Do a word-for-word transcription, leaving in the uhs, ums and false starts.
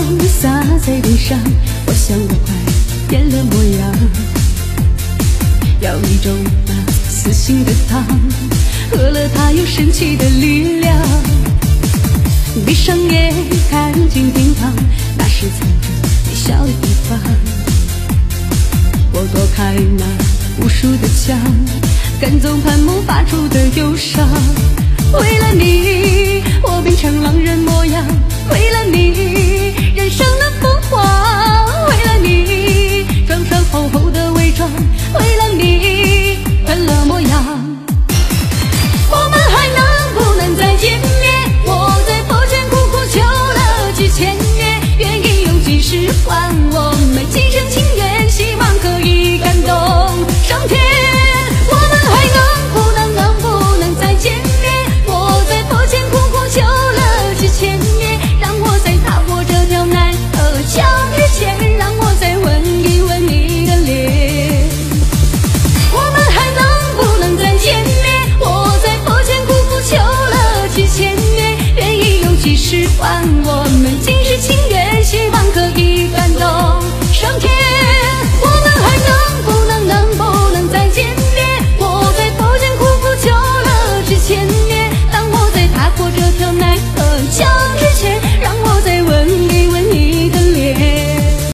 洒在脸上，我想我快变了模样。要一种那死心的汤，喝了它有神奇的力量。闭上眼看进厅堂，那是藏着微笑的地方。我躲开那无数的枪，赶走攀木发出的忧伤。为了你，我变成狼人模样；为了你，人生的疯狂；为了你，装上厚厚的伪装；为了你，变了模样。我们还能不能再见面？我在佛前苦苦求了几千年，愿意用几十换我们今生情缘，希望可以感动上天。我们还能不能能不能再见面？我在佛前苦苦求了几千年，让我在踏过这条奈何桥之前，让我再吻一吻你的脸。我们还能不能再见面？我在佛前苦苦求了几千年，愿意用几十换我们今